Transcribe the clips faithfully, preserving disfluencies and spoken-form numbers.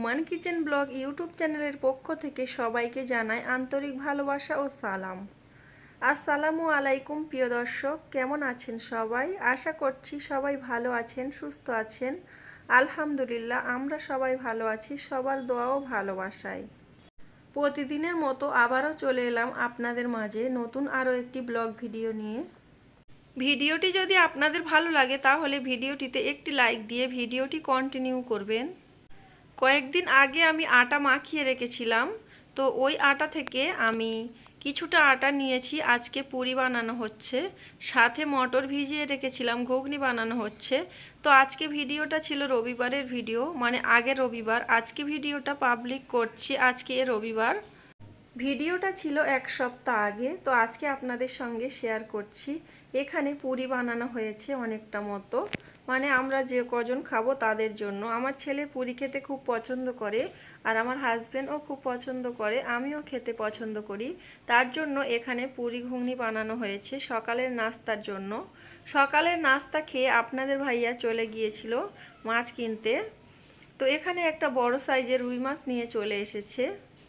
Ruman kitchen blog YouTube চ্যানেলের পক্ষ থেকে সবাইকে জানাই আন্তরিক ভালোবাসা ও সালাম। আসসালামু আলাইকুম প্রিয় দর্শক, কেমন আছেন সবাই? আশা করছি সবাই ভালো আছেন, সুস্থ আছেন। আলহামদুলিল্লাহ আমরা সবাই ভালো আছি, সবার দোয়া ও ভালোবাসায়। প্রতিদিনের মতো আবারও চলে এলাম আপনাদের মাঝে নতুন আরও একটি ব্লগ ভিডিও নিয়ে। ভিডিওটি যদি আপনাদের ভালো লাগে তাহলে ভিডিওটিতে একটি লাইক দিয়ে ভিডিওটি কন্টিনিউ করবেন। কয়েকদিন আগে আমি আটা মাখিয়ে রেখেছিলাম, তো ওই আটা থেকে আমি কিছুটা আটা নিয়েছি। আজকে পুরি বানানো হচ্ছে, সাথে মটর ভিজিয়ে রেখেছিলাম, ঘুগনি বানানো হচ্ছে। তো আজকে ভিডিওটা ছিল রবিবারের ভিডিও, মানে আগের রবিবার। আজকে ভিডিওটা পাবলিক করছি আজকে রবিবার। ভিডিওটা ছিল এক সপ্তাহ আগে, তো আজকে আপনাদের সঙ্গে শেয়ার করছি। এখানে পুরি বানানো হয়েছে অনেকটা মতো, মানে আমরা যে কজন খাবো তাদের জন্য। আমার ছেলে পুরি খেতে খুব পছন্দ করে, আর আমার হাজব্যান্ডও খুব পছন্দ করে, আমিও খেতে পছন্দ করি। তার জন্য এখানে পুরি ঘুগনি বানানো হয়েছে সকালের নাস্তার জন্য। সকালের নাস্তা খেয়ে আপনাদের ভাইয়া চলে গিয়েছিল মাছ কিনতে। তো এখানে একটা বড় সাইজের রুই মাছ নিয়ে চলে এসেছে।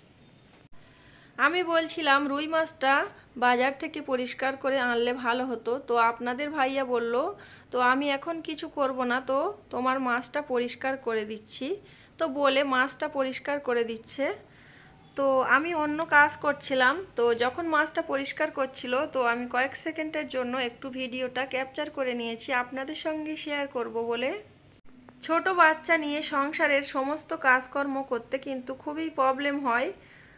আমি বলছিলাম রুই মাছটা বাজার থেকে পরিষ্কার করে আনলে ভালো হতো, তো আপনাদের ভাইয়া বলল তো আমি এখন কিছু করব না, তো তোমার মাছটা পরিষ্কার করে দিচ্ছি। তো বলে মাছটা পরিষ্কার করে দিচ্ছে। তো আমি অন্য কাজ করছিলাম, তো যখন মাছটা পরিষ্কার করছিল তো আমি কয়েক সেকেন্ডের জন্য একটু ভিডিওটা ক্যাপচার করে নিয়েছি আপনাদের সঙ্গে শেয়ার করব বলে। ছোট বাচ্চা নিয়ে সংসারের সমস্ত কাজকর্ম করতে কিন্তু খুবই প্রবলেম হয়।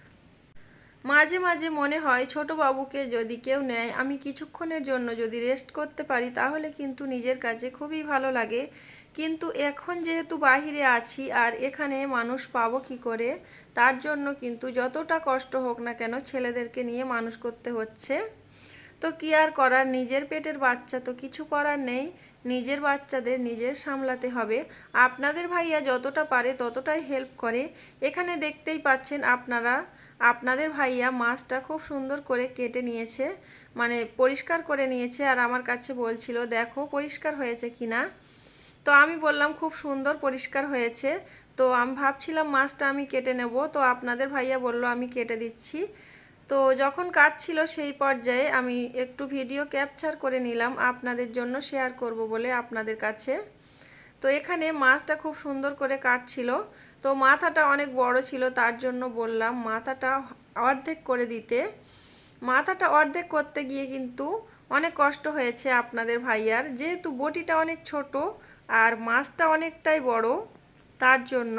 মাঝে মাঝে মনে হয় ছোট বাবুকে যদি কেউ নেয়, আমি কিছুক্ষণের জন্য যদি রেস্ট করতে পারি তাহলে কিন্তু নিজের কাছে খুবই ভালো লাগে। কিন্তু এখন যেহেতু বাহিরে আছি আর এখানে মানুষ পাবো কি করে, তার জন্য কিন্তু যতটা কষ্ট হোক না কেন ছেলেদেরকে নিয়ে মানুষ করতে হচ্ছে। তো কি আর করার, নিজের পেটের বাচ্চা তো কিছু করার নেই, নিজের বাচ্চাদের নিজের সামলাতে হবে। আপনাদের ভাইয়া যতটা পারে ততটাই হেল্প করে। এখানে দেখতেই পাচ্ছেন আপনারা, আপনাদের ভাইয়া মাছটা খুব সুন্দর করে কেটে নিয়েছে, মানে পরিষ্কার করে নিয়েছে, আর আমার কাছে বলছিল দেখো পরিষ্কার হয়েছে কিনা। তো আমি বললাম খুব সুন্দর পরিষ্কার হয়েছে। তো আমি ভাবছিলাম মাছটা আমি কেটে নেব, তো আপনাদের ভাইয়া বলল আমি কেটে দিচ্ছি। তো যখন কাটছিল সেই পর্যায়ে আমি একটু ভিডিও ক্যাপচার করে নিলাম আপনাদের জন্য শেয়ার করব বলে আপনাদের কাছে। তো এখানে মাছটা খুব সুন্দর করে কাটছিল, তো মাথাটা অনেক বড় ছিল, তার জন্য বললাম মাথাটা অর্ধেক করে দিতে। মাথাটা অর্ধেক করতে গিয়ে কিন্তু অনেক কষ্ট হয়েছে আপনাদের ভাইয়ার, যেহেতু বটিটা অনেক ছোট আর মাছটা অনেকটাই বড়। তার জন্য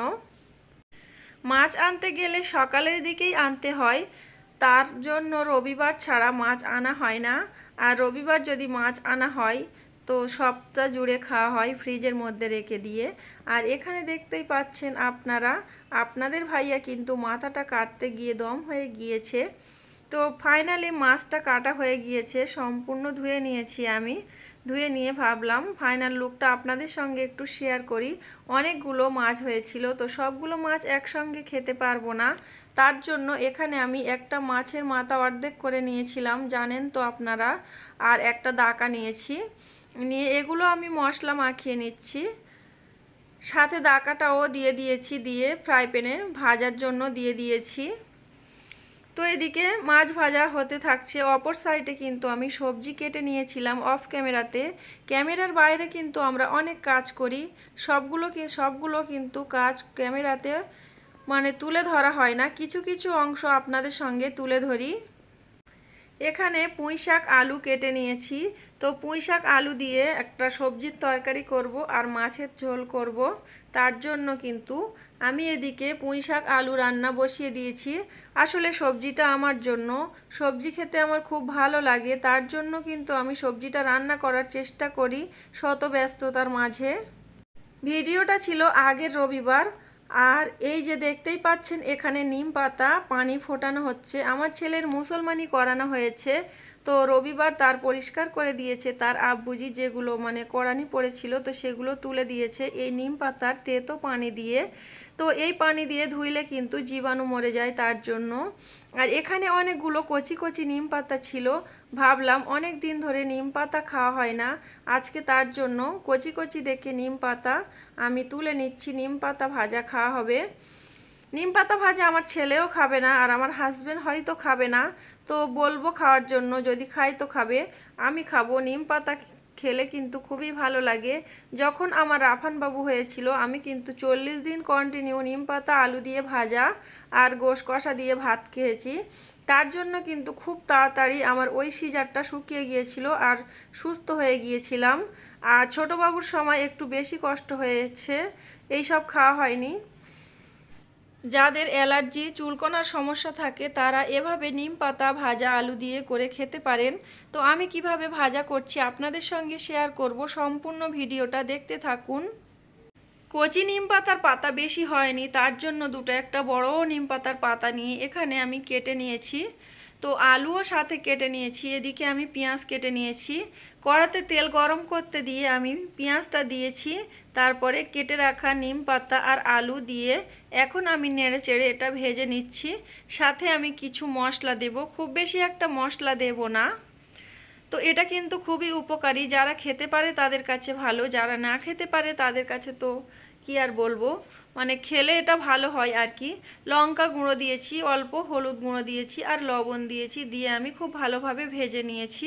মাছ আনতে গেলে সকালের দিকেই আনতে হয়, তার জন্য রবিবার ছাড়া মাছ আনা হয় না। আর রবিবার যদি মাছ আনা হয় তো সপ্তাহ জুড়ে খাওয়া হয় ফ্রিজের মধ্যে রেখে দিয়ে। আর এখানে দেখতেই পাচ্ছেন আপনারা, আপনাদের ভাইয়া কিন্তু মাথাটা কাটতে গিয়ে দম হয়ে গিয়েছে। তো ফাইনালি মাছটা কাটা হয়ে গিয়েছে, সম্পূর্ণ ধুয়ে নিয়েছি আমি। ধুয়ে নিয়ে ভাবলাম ফাইনাল লুকটা আপনাদের সঙ্গে একটু শেয়ার করি। অনেকগুলো মাছ হয়েছিল, তো সবগুলো মাছ একসঙ্গে খেতে পারবো না, তার জন্য এখানে আমি একটা মাছের মাথা অর্ধেক করে নিয়েছিলাম জানেন তো আপনারা, আর একটা দাকা নিয়েছি। নিয়ে এগুলো আমি মশলা মাখিয়ে নিচ্ছি, সাথে দাকাটাও দিয়ে দিয়েছি, দিয়ে ফ্রাই প্যানে ভাজার জন্য দিয়ে দিয়েছি। তো এদিকে মাছ ভাজা হতে থাকছে, অপর সাইডে কিন্তু আমি সবজি কেটে নিয়েছিলাম অফ ক্যামেরাতে। ক্যামেরার বাইরে কিন্তু আমরা অনেক কাজ করি, সবগুলোকে সবগুলো কিন্তু কাজ ক্যামেরাতে মানে তুলে ধরা হয় না, কিছু কিছু অংশ আপনাদের সঙ্গে তুলে ধরি। এখানে পুঁই শাক আলু কেটে নিয়েছি, তো পুঁই শাক আলু দিয়ে একটা সবজির তরকারি করব আর মাছের ঝোল করব। তার জন্য কিন্তু আমি এদিকে পুঁই শাক আলু রান্না বসিয়ে দিয়েছি। আসলে সবজিটা আমার জন্য, সবজি খেতে আমার খুব ভালো লাগে, তার জন্য কিন্তু আমি সবজিটা রান্না করার চেষ্টা করি শত ব্যস্ততার মাঝে। ভিডিওটা ছিল আগের রবিবার। আর এই যে দেখতেই পাচ্ছেন এখানে নিম পাতা পানি ফোটানো হচ্ছে, আমার ছেলের মুসলমানি করানো হয়েছে, তো রবিবার তার পরিষ্কার করে দিয়েছে তার আব্বুজি, যেগুলো মানে কোরআনি পড়েছিল তো সেগুলো তুলে দিয়েছে এই নিম পাতার তেতো পানি দিয়ে। তো এই পানি দিয়ে ধুইলে কিন্তু জীবাণু মরে যায়, তার জন্য। আর এখানে অনেকগুলো কচি কচি নিম পাতা ছিল, ভাবলাম অনেক দিন ধরে নিম পাতা খাওয়া হয় না, আজকে তার জন্য কচি কচি দেখে নিম পাতা আমি তুলে নিচ্ছি, নিম পাতা ভাজা খাওয়া হবে। নিম পাতা ভাজা আমার ছেলেও খাবে না, আর আমার হাজবেন্ড হয়তো খাবে না, তো বলবো খাওয়ার জন্য, যদি খাই তো খাবে, আমি খাবো। নিম পাতা খেলে কিন্তু খুবই ভালো লাগে। যখন আমার রাফান বাবু হয়েছিল আমি কিন্তু চল্লিশ দিন কন্টিনিউ নিম পাতা আলু দিয়ে ভাজা আর গোশ কষা দিয়ে ভাত খেয়েছি। তার জন্য কিন্তু খুব তাড়াতাড়ি আমার ওই সিজারটা শুকিয়ে গিয়েছিল আর সুস্থ হয়ে গিয়েছিলাম। আর ছোট বাবুর সময় একটু বেশি কষ্ট হয়েছে, এই সব খাওয়া হয়নি। যাদের অ্যালার্জি চুলকোনার সমস্যা থাকে তারা এভাবে নিম পাতা ভাজা আলু দিয়ে করে খেতে পারেন। তো আমি কিভাবে ভাজা করছি আপনাদের সঙ্গে শেয়ার করব, সম্পূর্ণ ভিডিওটা দেখতে থাকুন। কচি নিম পাতার পাতা বেশি হয়নি, তার জন্য দুটো একটা বড় নিম পাতার পাতা নিয়ে এখানে আমি কেটে নিয়েছি। তো আলুও সাথে কেটে নিয়েছি। এদিকে আমি পেঁয়াজ কেটে নিয়েছি। কড়াতে তেল গরম করতে দিয়ে আমি পেঁয়াজটা দিয়েছি, তারপরে কেটে রাখা নিম পাতা আর আলু দিয়ে এখন আমি নেড়ে চেড়ে এটা ভেজে নিচ্ছি। সাথে আমি কিছু মশলা দেব, খুব বেশি একটা মশলা দেব না। তো এটা কিন্তু খুবই উপকারী, যারা খেতে পারে তাদের কাছে ভালো, যারা না খেতে পারে তাদের কাছে তো কি আর বলবো, মানে খেলে এটা ভালো হয় আর কি। লঙ্কা গুঁড়ো দিয়েছি, অল্প হলুদ গুঁড়ো দিয়েছি আর লবণ দিয়েছি, দিয়ে আমি খুব ভালোভাবে ভেজে নিয়েছি।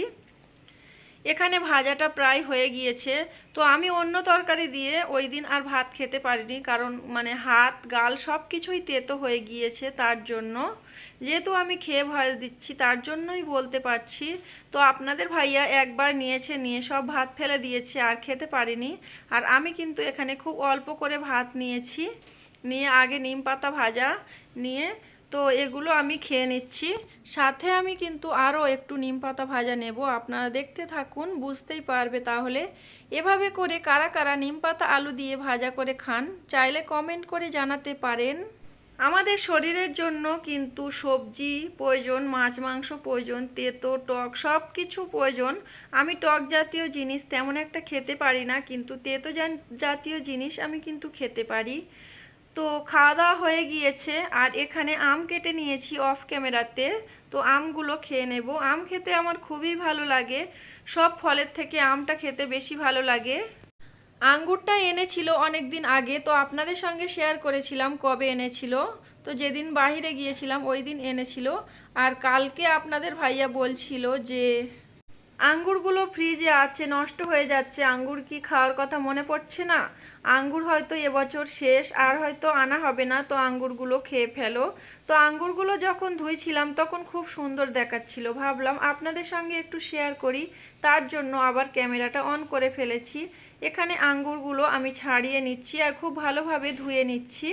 এখানে ভাজাটা প্রায় হয়ে গিয়েছে। তো আমি অন্য তরকারি দিয়ে ওই দিন আর ভাত খেতে পারিনি, কারণ মানে হাত গাল সব কিছুই তেতো হয়ে গিয়েছে। তার জন্য যেহেতু আমি খেয়ে ভয় দিচ্ছি তার জন্যই বলতে পারছি। তো আপনাদের ভাইয়া একবার নিয়েছে, নিয়ে সব ভাত ফেলে দিয়েছে আর খেতে পারিনি। আর আমি কিন্তু এখানে খুব অল্প করে ভাত নিয়েছি, নিয়ে আগে নিম পাতা ভাজা নিয়ে তো এগুলো আমি খেয়ে নিচ্ছি। সাথে আমি কিন্তু আরও একটু নিম পাতা ভাজা নেব, আপনারা দেখতে থাকুন বুঝতেই পারবে। তাহলে এভাবে করে কারা কারা নিম পাতা আলু দিয়ে ভাজা করে খান চাইলে কমেন্ট করে জানাতে পারেন। আমাদের শরীরের জন্য কিন্তু সবজি প্রয়োজন, মাছ মাংস প্রয়োজন, তেতো টক সব কিছু প্রয়োজন। আমি টক জাতীয় জিনিস তেমন একটা খেতে পারি না, কিন্তু তেতো জাতীয় জিনিস আমি কিন্তু খেতে পারি। তো খাওয়া দাওয়া হয়ে গিয়েছে, আর এখানে আম কেটে নিয়েছি অফ ক্যামেরাতে। তো আমগুলো খেয়ে নেব। আম খেতে আমার খুবই ভালো লাগে, সব ফলের থেকে আমটা খেতে বেশি ভালো লাগে। আঙ্গুরটা এনেছিল অনেক দিন আগে, তো আপনাদের সঙ্গে শেয়ার করেছিলাম কবে এনেছিল। তো যেদিন বাইরে গিয়েছিলাম ওই দিন এনেছিল। আর কালকে আপনাদের ভাইয়া বলছিল যে আঙ্গুরগুলো ফ্রিজে আছে, নষ্ট হয়ে যাচ্ছে, আঙ্গুর কি খাওয়ার কথা মনে পড়ছে না? আঙ্গুর হয়তো এবছর শেষ, আর হয়তো আনা হবে না, তো আঙ্গুরগুলো খেয়ে ফেলো। তো আঙ্গুরগুলো যখন ধুইছিলাম তখন খুব সুন্দর দেখাচ্ছিল, ভাবলাম আপনাদের সঙ্গে একটু শেয়ার করি, তার জন্য আবার ক্যামেরাটা অন করে ফেলেছি। এখানে আঙ্গুরগুলো আমি ছাড়িয়ে নিচ্ছি আর খুব ভালোভাবে ধুয়ে নিচ্ছি।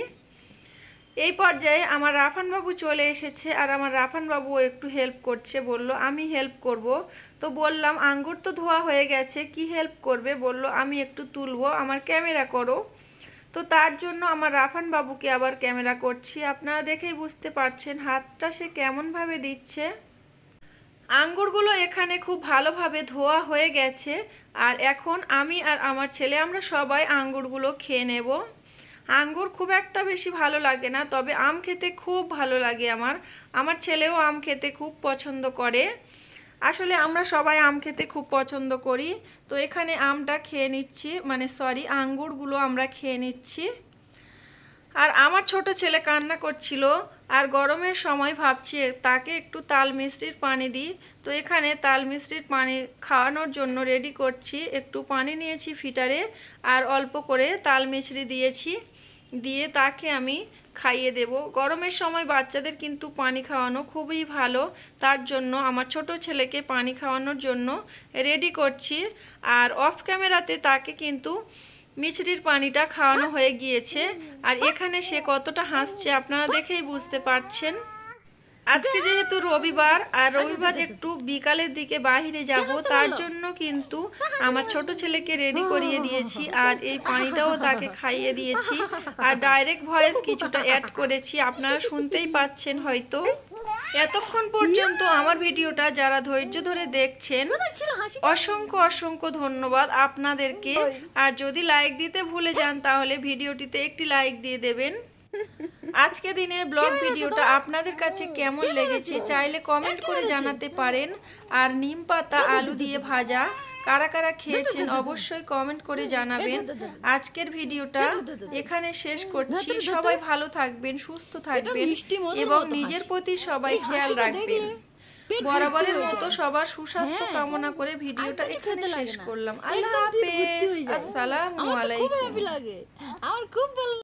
এই পর্যায়ে আমার রাফান বাবু চলে এসেছে, আর আমার রাফান বাবু একটু হেল্প করছে, বলল আমি হেল্প করব। তো বললাম আঙ্গুর তো ধোয়া হয়ে গেছে, কি হেল্প করবে? বলল আমি একটু তুলবো, আমার ক্যামেরা করো। তো তার জন্য আমার রাফান বাবুকে আবার ক্যামেরা করছি। আপনারা দেখেই বুঝতে পারছেন হাতটা সে কেমনভাবে দিচ্ছে। আঙ্গুরগুলো এখানে খুব ভালোভাবে ধোয়া হয়ে গেছে, আর এখন আমি আর আমার ছেলে আমরা সবাই আঙ্গুরগুলো খেয়ে নেব। আঙ্গুর খুব একটা বেশি ভালো লাগে না, তবে আম খেতে খুব ভালো লাগে আমার। আমার ছেলেও আম খেতে খুব পছন্দ করে। আসলে আমরা সবাই আম খেতে খুব পছন্দ করি। তো এখানে আমটা খেয়ে নিচ্ছি, মানে সরি আঙ্গুরগুলো আমরা খেয়ে নিচ্ছি। আর আমার ছোট ছেলে কান্না করছিল, আর গরমের সময় ভাবছি তাকে একটু তাল মিষ্টির পানি দিই। তো এখানে তাল মিষ্টির পানি খাওয়ানোর জন্য রেডি করছি। একটু পানি নিয়েছি ফিটারে, আর অল্প করে তাল মিছরি দিয়েছি, দিয়ে তাকে আমি খাইয়ে দেব। গরমের সময় বাচ্চাদের কিন্তু পানি খাওয়ানো খুবই ভালো, তার জন্য আমার ছোট ছেলেকে পানি খাওয়ানোর জন্য রেডি করছি। আর অফ ক্যামেরাতে তাকে কিন্তু মিছরির পানিটা খাওয়ানো হয়ে গিয়েছে। আর এখানে সে কতটা হাসছে আপনারা দেখেই বুঝতে পারছেন। আজকে যেহেতু রবিবার, আর রবিবার একটু বিকালের দিকে বাহিরে যাব, তার জন্য কিন্তু আমার ছোট ছেলেকে রেডি করিয়ে দিয়েছি, আর এই পানিটাও তাকে খাইয়ে দিয়েছি। আর ডাইরেক্ট ভয়েস কিছুটা অ্যাড করেছি, আপনারা শুনতেই পাচ্ছেন হয়তো। এতক্ষণ পর্যন্ত আমার ভিডিওটা যারা ধৈর্য ধরে দেখছেন অসংখ্য অসংখ্য ধন্যবাদ আপনাদেরকে। আর যদি লাইক দিতে ভুলে যান তাহলে ভিডিওটিতে একটি লাইক দিয়ে দেবেন। আজকে দিনের ব্লগ ভিডিওটা আপনাদের কাছে কেমন লেগেছে চাইলে কমেন্ট করে জানাতে পারেন। আর নিম পাতা আলু দিয়ে ভাজা কারা কারা খেয়েছেন অবশ্যই কমেন্ট করে জানাবেন। আজকের ভিডিওটা এখানে শেষ করছি। সবাই ভালো থাকবেন, সুস্থ থাকবেন এবং নিজের প্রতি সবাই খেয়াল রাখবেন। বরাবরের মতো সবার সুস্বাস্থ্য কামনা করে ভিডিওটা এখানে শেষ করলাম। আল্লাহ হাফেজ, আসসালামু আলাইকুম। আমার খুব ভালো